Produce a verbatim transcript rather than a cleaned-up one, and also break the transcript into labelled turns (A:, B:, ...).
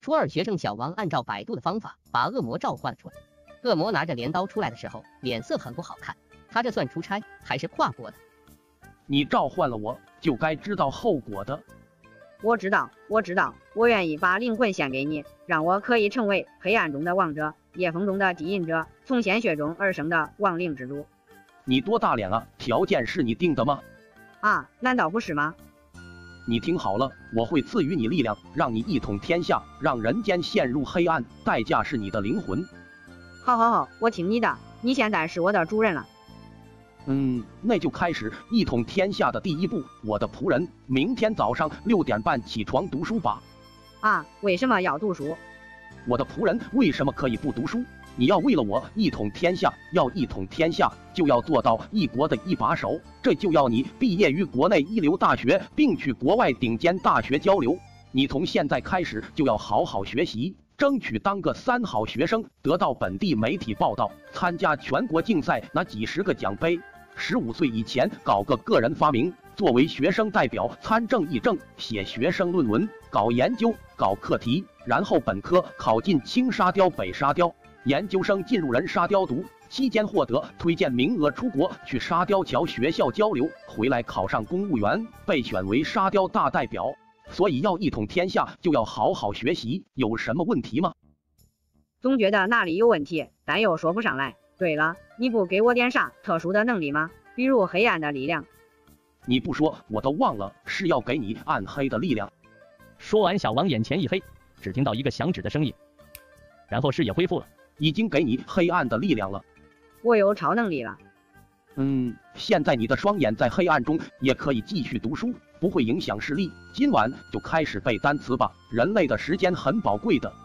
A: 初二学生小王按照百度的方法把恶魔召唤了出来。恶魔拿着镰刀出来的时候，脸色很不好看。他这算出差还是跨国的？
B: 你召唤了我，就该知道后果的。
C: 我知道，我知道，我愿意把灵魂献给你，让我可以成为黑暗中的王者，裂缝中的低音者，从鲜血中而生的亡灵之主。
B: 你多大脸啊？条件是你定的吗？
C: 啊，难道不是吗？
B: 你听好了，我会赐予你力量，让你一统天下，让人间陷入黑暗，代价是你的灵魂。
C: 好好好，我听你的，你现在是我的主人了。
B: 嗯，那就开始一统天下的第一步，我的仆人，明天早上六点半起床读书吧。
C: 啊，为什么要读书？
B: 我的仆人为什么可以不读书？你要为了我一统天下，要一统天下，就要做到一国的一把手，这就要你毕业于国内一流大学，并去国外顶尖大学交流。你从现在开始就要好好学习，争取当个三好学生，得到本地媒体报道，参加全国竞赛，拿几十个奖杯。十五岁以前搞个个人发明，作为学生代表参政议政，写学生论文，搞研究，搞课题，然后本科考进青沙雕、北沙雕，研究生进入人沙雕读，期间获得推荐名额出国去沙雕桥学校交流，回来考上公务员，被选为沙雕大代表。所以要一统天下，就要好好学习，有什么问题吗？
C: 总觉得哪里有问题，但又说不上来。对了，你不给我点啥特殊的能力吗？比如黑暗的力量。
B: 你不说我都忘了，是要给你暗黑的力量。
D: 说完，小王眼前一黑，只听到一个响指的声音，然后视野恢复了。
B: 已经给你黑暗的力量了。
C: 我有超能力了。
B: 嗯，现在你的双眼在黑暗中，也可以继续读书，不会影响视力。今晚就开始背单词吧，人类的时间很宝贵的。